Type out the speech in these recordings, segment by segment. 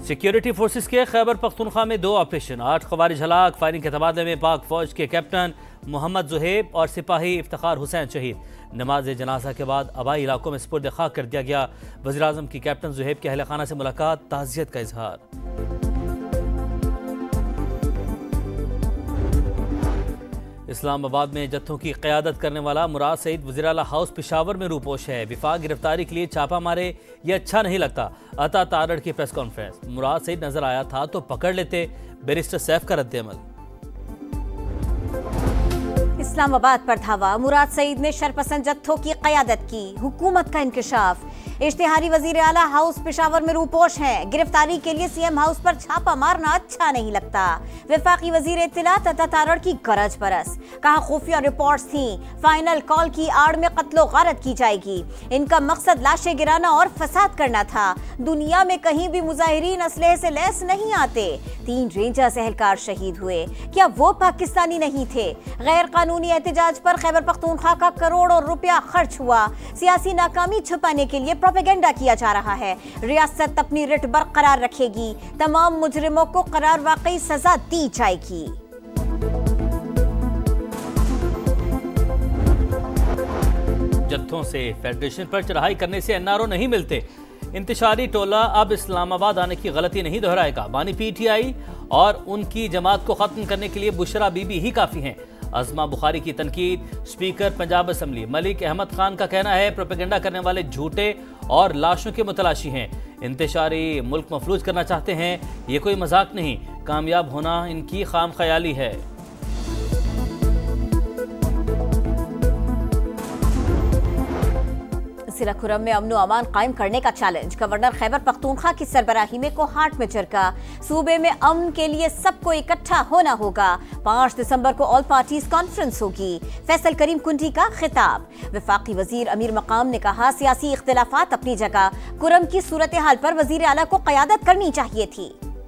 Security forces के खैबर पख्तूनख्वा में 2 operation, 8 खवारिज हलाक। फायरिंग के तबादले में पाक फौज के कैप्टन मोहम्मद जुहेब और सिपाही इफ्तिखार हुसैन शहीद। नमाज जनाजा के बाद आबाई इलाकों में सुपुर्द खाक कर दिया गया। वज़ीर आज़म की कैप्टन जुहेब के अहल खाना से मुलाकात, ताज़ियत का इजहार। इस्लामाबाद में जत्थों की क़यादत करने वाला मुराद सईद वज़ीर आला हाउस पेशावर में रूपोश है। विफाक गिरफ्तारी के लिए छापा मारे, ये अच्छा नहीं लगता। अता तारड़ की प्रेस कॉन्फ्रेंस, मुराद सईद नजर आया था तो पकड़ लेते। बैरिस्टर सैफ का रद्द-ए-अमल। इस्लामाबाद पर धावा, मुराद सईद ने शरपसंद जत्थों की क़यादत की। हुकूमत का इंकशाफ, इश्तिहारी वजीर आला हाउस पेशावर में रूपोश हैं। गिरफ्तारी के लिए सीएम हाउस पर छापा मारना अच्छा नहीं लगता। वफाकी वजीर इत्तलात अता तारड़ की गरज बरस, कहा खुफिया रिपोर्ट्स थी, फाइनल कॉल की आड़ में कत्लो गारत की जाएगी। इनका मकसद लाशें गिराना और फसाद करना था। दुनिया में कहीं भी मुजाहिरीन असलहे से लैस नहीं आते। 3 रेंजर्स एहलकार शहीद हुए, क्या वो पाकिस्तानी नहीं थे? गैर कानूनी एहतजाज पर खैबर पख्तूनख्वा का करोड़ों रुपया खर्च हुआ। सियासी नाकामी छुपाने के लिए प्रोपेगेंडा किया जा रहा है। रियासत अपनी रिट बरकरार रखेगी, तमाम मुजरिमों को करार वाकई सजा दी जाएगी। जत्थों से फेडरेशन पर चढ़ाई करने से एनआरओ नहीं मिलते। इंतशारी टोला अब इस्लामाबाद आने की गलती नहीं दोहराएगा। बानी पीटीआई और उनकी जमात को खत्म करने के लिए बुशरा बीबी ही काफी हैं। अज़मा बुखारी की तनकीद। स्पीकर पंजाब असम्बली मलिक अहमद खान का कहना है प्रोपेगेंडा करने वाले झूठे और लाशों के मुतलाशी हैं। इंतशारी मुल्क मफलूज करना चाहते हैं, ये कोई मजाक नहीं। कामयाब होना इनकी खाम ख्याली है। जिला खुरम में अमन अमान कायम करने का चैलेंज, गवर्नर खैबर पख्तूनख्वा की सरबराही में कोहाट में जरगा। सूबे में अमन के लिए सबको इकट्ठा होना होगा। 5 दिसंबर को ऑल पार्टीज कॉन्फ्रेंस होगी। फैसल करीम कुंडी का खिताब। वफाकी वजीर अमीर मकाम ने कहा सियासी इख्तिलाफात अपनी जगह, खुरम की सूरत हाल पर वजीर आला को क़यादत करनी चाहिए थी।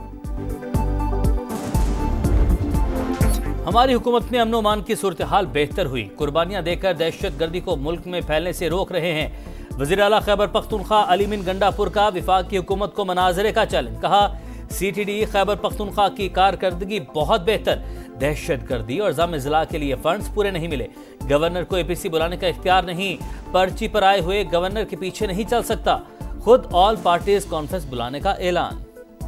हमारी हुकूमत में अमन अमान की सूरत हाल बेहतर हुई। कुर्बानियां देकर दहशत गर्दी को मुल्क में फैलने से रोक रहे हैं। वज़ीर आला खैबर पख्तूनख्वा अली मिन गंडापुर का विफाक की हुकूमत को मनाजरे का चैलेंज, कहा सीटीडी खैबर पख्तूनख्वा की कारकर्दगी बहुत बेहतर। दहशत गर्दी और जाम जिला के लिए फंड्स पूरे नहीं मिले। गवर्नर को एपीसी बुलाने का इख्तियार नहीं। पर्ची पर आए हुए गवर्नर के पीछे नहीं चल सकता। खुद ऑल पार्टीज कॉन्फ्रेंस बुलाने का ऐलान।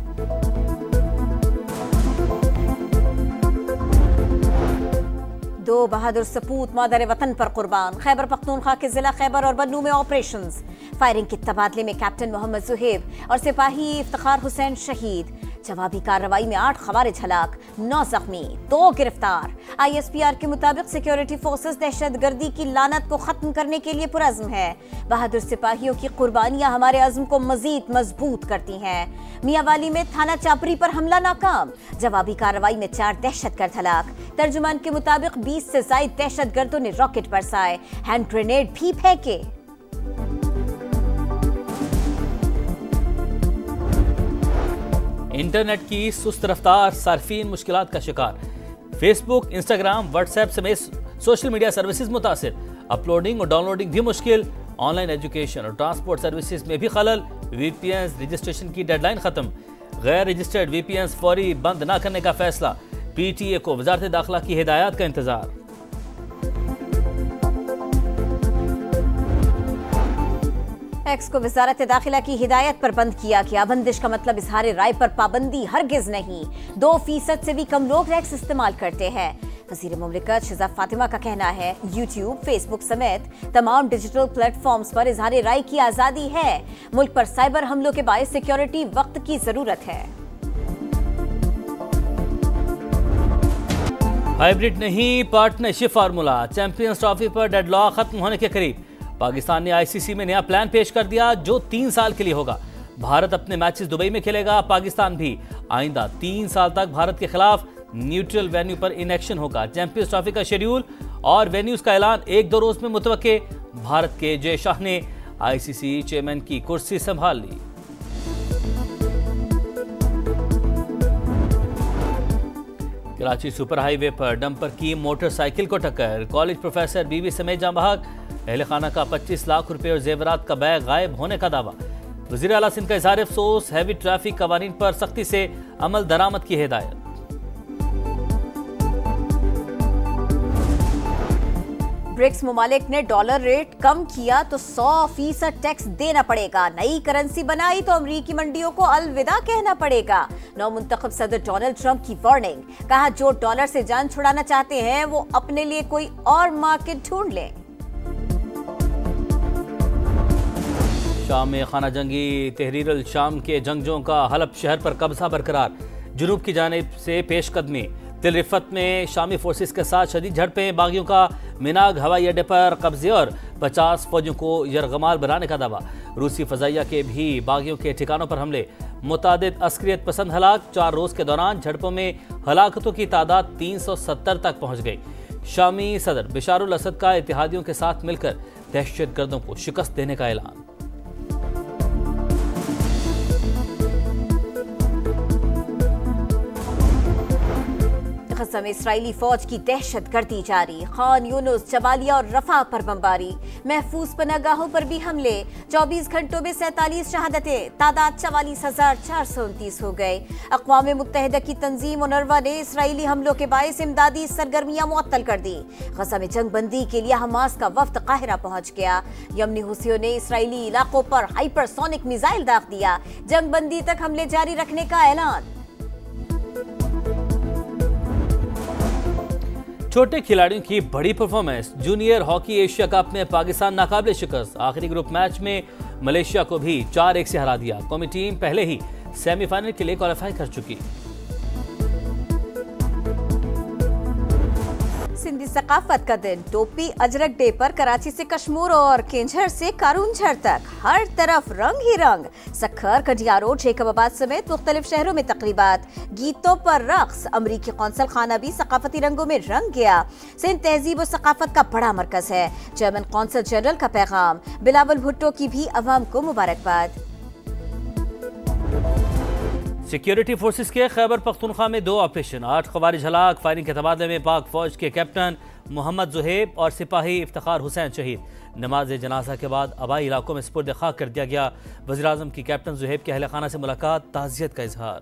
दो बहादुर सपूत मादर वतन पर कुर्बान। खैबर पख्तूनख्वा के जिला खैबर और बन्नू में ऑपरेशंस। फायरिंग के तबादले में कैप्टन मोहम्मद जुहेब और सिपाही इफ्तिखार हुसैन शहीद। जवाबी कार्रवाई में 8 खवारिज हलाक, 9 जख्मी, 2 गिरफ्तार। ISPR के मुताबिक सिक्योरिटी फोर्सेस दहशत गर्दी की लानत को खत्म करने के लिए पुरअज़्म है। बहादुर सिपाहियों की कुर्बानियां हमारे अज़्म को मजीद मजबूत करती हैं। मियावाली में थाना चापरी पर हमला नाकाम। जवाबी कार्रवाई में 4 दहशतगर्द हलाक। तर्जुमान के मुताबिक 20 से ज़ायद दहशतगर्दों ने रॉकेट बरसाए, हैंड ग्रेनेड भी फेंके। इंटरनेट की सुस्त रफ्तार, सार्फिन मुश्किलात का शिकार। फेसबुक, इंस्टाग्राम, व्हाट्सएप समेत सोशल मीडिया सर्विसेज मुतासिर। अपलोडिंग और डाउनलोडिंग भी मुश्किल। ऑनलाइन एजुकेशन और ट्रांसपोर्ट सर्विसेज में भी खलल। VPN रजिस्ट्रेशन की डेडलाइन खत्म। गैर रजिस्टर्ड VPN फौरी बंद न करने का फैसला। PTA को वजारत दाखिला की हिदायत का इंतजार। एक्स को वजारत दाखिला की हिदायत पर बंद किया गया। बंदिश का मतलब इजहार राय पर पाबंदी हरगिज नहीं। 2% से भी कम लोग एक्स इस्तेमाल करते हैं। वज़ीर मुमलिकत शहज़ाद फातिमा का कहना है यूट्यूब, फेसबुक समेत तमाम डिजिटल प्लेटफॉर्म्स पर इजहार राय की आज़ादी है। मुल्क पर साइबर हमलों के बायस सिक्योरिटी वक्त की जरूरत है। हाइब्रिड नहीं, पार्टनरशिप फार्मूला। चैंपियंस ट्रॉफी पर डेडलॉक खत्म होने के करीब। पाकिस्तान ने ICC में नया प्लान पेश कर दिया जो 3 साल के लिए होगा। भारत अपने मैचेस दुबई में खेलेगा, पाकिस्तान भी। आइंदा 3 साल तक भारत के खिलाफ न्यूट्रल वेन्यू पर इनएक्शन होगा। चैंपियंस ट्रॉफी का शेड्यूल और वेन्यूज का ऐलान 1-2 रोज में मुतवक्के। भारत के जय शाह ने ICC चेयरमैन की कुर्सी संभाल ली। कराची सुपर हाईवे पर डंपर की मोटरसाइकिल को टक्कर। कॉलेज प्रोफेसर, बीवी समेत जाँ बहक। अहल खाना का 25 लाख रुपए और जेवरात का बैग गायब होने का दावा। वज़ीर आला सिंध का इज़हार अफसोस, हैवी ट्रैफिक कवानीन पर सख्ती से अमल दरामद की हिदायत। ब्रिक्स मुमालिक ने डॉलर रेट कम किया तो 100% टैक्स देना पड़ेगा। नई करेंसी बनाई तो अमरीकी मंडियों को अलविदा कहना पड़ेगा। नौमुंतखब सदर डोनाल्ड ट्रंप की वार्निंग, कहा जो डॉलर से जान छुड़ाना चाहते हैं वो अपने लिए कोई और मार्केट ढूंढ लें। शाम में खाना जंगी तहरीर अल शाम के जंगजों का हलब शहर पर कब्जा बरकरार। जुनूब की जानिब से पेशकदमी। तिल रिफत में शामी फोर्सेस के साथ शदीद झड़पें। बागियों का मिनाग हवाई अड्डे पर कब्जे और 50 फौजियों को यरगमाल बनाने का दावा। रूसी फजाइया के भी बागियों के ठिकानों पर हमले। मुतादिद अस्करियत पसंद हलाक। 4 रोज के दौरान झड़पों में हलाकतों की तादाद 370 तक पहुंच गई। शामी सदर बशारुल असद का इत्तेहादियों के साथ मिलकर दहशतगर्दों को शिकस्त देने का ऐलान। गज़ा में इस्राएली फौज की दहशतगर्दी जारी। खान यूनुस, जबालिया और रफा पर बमबारी। महफूज पनागाहों पर भी हमले। 24 घंटों में 47 शहादतें। तादाद 44,429 हो गए। अक़वाम मुत्तहिदा की तंजीम उनरवा ने इस्राएली हमलों के बायस इमदादी सरगर्मियां मुअत्तल कर दी। गज़ा में जंग बंदी के लिए हमास का वफ्द काहिरा पहुंच गया। यमनी हुसियों ने इस्राएली इलाकों पर हाइपरसोनिक मिसाइल दाग दिया। जंग बंदी तक हमले जारी रखने का ऐलान। छोटे खिलाड़ियों की बड़ी performance. Junior hockey Asia cup में पाकिस्तान नाकाबिले शिकस्त। आखिरी ग्रुप मैच में मलेशिया को भी 4-1 से हरा दिया। कौमी टीम पहले ही सेमीफाइनल के लिए क्वालिफाई कर चुकी। सिंधी सकाफत का दिन। टोपी अजरक डे पर कराची से कश्मीर और केंझर से कारूंझर तक हर तरफ रंग ही रंग। सखर, कटियारो, जेकबाबाद समेत मुख्तलिफ शहरों में तकरीबात। गीतों पर रक्स। अमरीकी कौंसल खाना भी सकाफती रंगों में रंग गया। सिंध तहजीब और सकाफत का बड़ा मरकज है। जर्मन कौंसल जनरल का पैगाम। बिलावल भुट्टो की भी अवाम को मुबारकबाद। सिक्योरिटी फोर्सेस के खैबर पख्तूनख्वा में 2 ऑपरेशन। 8 खवारिज हलाक। फायरिंग के तबादले में पाक फौज के कैप्टन मोहम्मद जुहेब और सिपाही इफ्तिखार हुसैन शहीद। नमाज जनाजा के बाद आबाई इलाकों में सुपुर्द खाक कर दिया गया। वज़ीर आज़म की कैप्टन जुहेब के अहल खाना से मुलाकात। ताज़ियत का इजहार।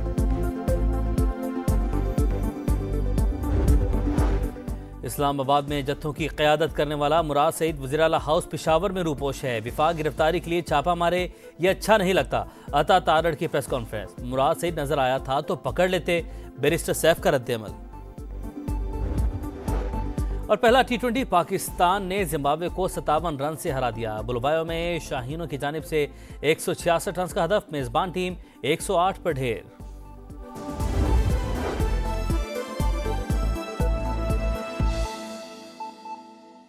इस्लामाबाद में जत्थों की क़यादत करने वाला मुराद सईद वज़ीर आला हाउस पेशावर में रूपोश है। विफाक गिरफ्तारी के लिए छापा मारे, ये अच्छा नहीं लगता। अता तारड़ की प्रेस कॉन्फ्रेंस। मुराद सईद नजर आया था तो पकड़ लेते। बैरिस्टर सैफ का रद्द-ए-अमल। और पहला T20 पाकिस्तान ने जिम्बाब्वे को 57 रन से हरा दिया। बुलवायो में शाहीनों की जानिब से 166 रन का हदफ। मेजबान टीम 108 पर ढेर।